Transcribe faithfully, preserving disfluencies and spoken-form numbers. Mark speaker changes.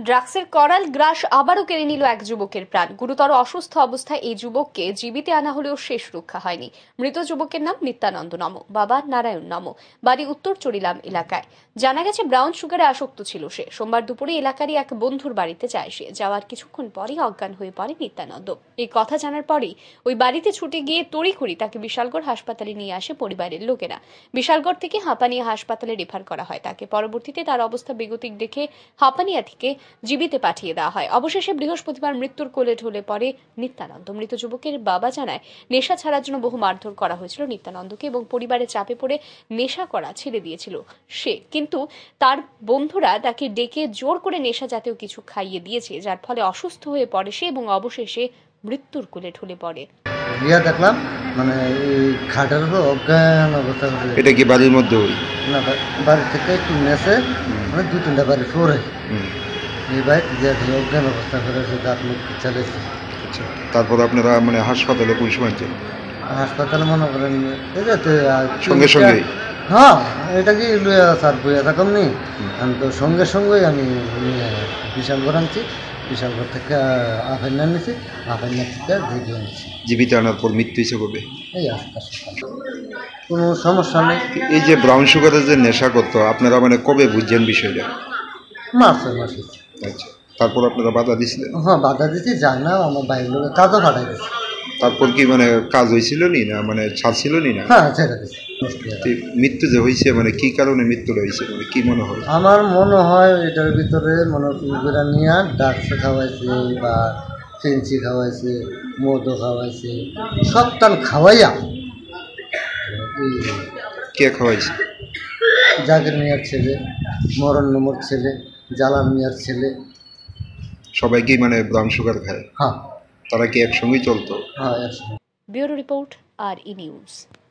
Speaker 1: ড্রাগসের করাল গ্রাস আবারও কেড়ে নিল এক যুবকের প্রাণ। গুরুতর অসুস্থ অবস্থায় এই যুবককে জীবিতে আনা হলেও শেষ রক্ষা হয়নি। মৃত যুবকের নাম নিত্যানন্দ নম, বাবা নারায়ণ নম, বাড়ি উত্তর চরিলাম এলাকায়। জানা গেছে ব্রাউন সুগারে আসক্ত ছিল সে। সোমবার দুপুরে এলাকারই এক বন্ধুর বাড়িতে যায় সে। যাওয়ার কিছুক্ষণ পরই অজ্ঞান হয়ে পড়ে নিত্যানন্দ। এই কথা জানার পরেই ওই বাড়িতে ছুটে গিয়ে তড়িঘড়ি তাকে বিশালগড় হাসপাতালে নিয়ে আসে পরিবারের লোকেরা। বিশালগড় থেকে হাঁপানিয়া হাসপাতালে রেফার করা হয় তাকে। পরবর্তীতে তার অবস্থা বেগতিক দেখে হাঁপানিয়া থেকে জীবিতে পাঠিয়ে দেওয়া হয়। অবশেষে বৃহস্পতিবার মৃত্যুর কোলে ঢলে পড়ে নিত্যানন্দ। মৃত যুবকের বাবা জানায়, নেশা ছাড়ার জন্য বহু মারধর করা হয়েছিল নিত্যানন্দকে এবং পরিবারের চাপে পড়ে নেশা করা ছেড়ে দিয়েছিল সে। কিন্তু তার বন্ধুরা তাকে ডেকে জোর করে নেশা জাতীয় কিছু খাইয়ে দিয়েছে, যার ফলে অসুস্থ হয়ে পড়ে সে এবং অবশেষে মৃত্যুর কোলে ঢলে পড়ে।
Speaker 2: ইয়া দেখলাম মানে এই খাটের উপর অজ্ঞান অবস্থা।
Speaker 3: এটা কি বাড়ির মধ্যে?
Speaker 2: না, বাড়ি থেকে একটু নেশে মানে দু তিনটা বাড়ি পরে এই বাইক যে অজ্ঞান অবস্থা করেছে, দাঁত মুখ চালিয়েছে।
Speaker 3: আচ্ছা, তারপর আপনারা মানে হাসপাতালে কোন সময় ছিলেন?
Speaker 2: হাসপাতালে মনে করেন ঠিক আছে
Speaker 3: সঙ্গে সঙ্গে?
Speaker 2: হ্যাঁ, এটা কি স্যার বইয়া থাকুন নি, আমি তো সঙ্গে সঙ্গেই আমি বিশালগড় আনছি, বিশালগড় থেকে আফেন্না নিয়েছি, আফেন্না থেকে দিকে আনছি।
Speaker 3: জীবিত আনার পর মৃত্যু হিসেবে হবে
Speaker 2: এই আস্তে আস্তে কোনো সমস্যা নেই।
Speaker 3: এই যে ব্রাউন সুগারের যে নেশা করতো, আপনারা মানে কবে বুঝছেন বিষয়টা?
Speaker 2: মাস মাস।
Speaker 3: আচ্ছা, তারপর আপনারা বাধা দিয়েছিলেন?
Speaker 2: হ্যাঁ, বাধা দিচ্ছি, যাই না আমার বাইরের লোক কাজও পাঠাই দিচ্ছি।
Speaker 3: তারপর কি মানে কাজ হয়েছিল নি না, মানে ছাড়ছিল নি না?
Speaker 2: হ্যাঁ, ছেড়ে দিচ্ছি।
Speaker 3: মৃত্যু যে হয়েছে মানে কি কারণে মৃত্যুটা হয়েছে, মানে কি মনে হয়?
Speaker 2: আমার মনে হয় এটার ভিতরে মনে হয় নিয়ে ড্রাগস খাওয়াইছে বা ফেন্সি খাওয়াইছে, মদও খাওয়াইছে, সব টান খাওয়াইয়া।
Speaker 3: কে খাওয়াইছে?
Speaker 2: জাকির মিয়ার ছেলে, মরণ নম্বর ছেলে, জালাল মিয়ার ছেলে।
Speaker 3: সবাই কি মানে ব্রাউন সুগার খায়?
Speaker 2: হ্যাঁ।
Speaker 3: তারা কি একসঙ্গেই চলতো?
Speaker 2: হ্যাঁ, একসঙ্গে।
Speaker 1: ব্যুরো রিপোর্ট, আর ই নিউজ।